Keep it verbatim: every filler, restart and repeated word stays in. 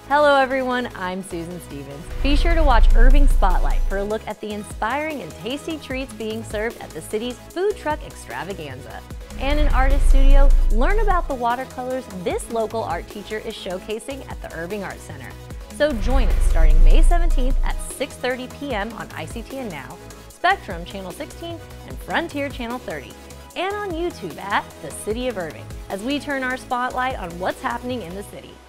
Hello everyone, I'm Susan Stevens. Be sure to watch Irving Spotlight for a look at the inspiring and tasty treats being served at the city's Food Truck Extravaganza. And in Artist Studio, learn about the watercolors this local art teacher is showcasing at the Irving Arts Center. So join us starting May seventeenth at six thirty p m on I C T N Now, Spectrum Channel sixteen, and Frontier Channel thirty, and on YouTube at The City of Irving, as we turn our spotlight on what's happening in the city.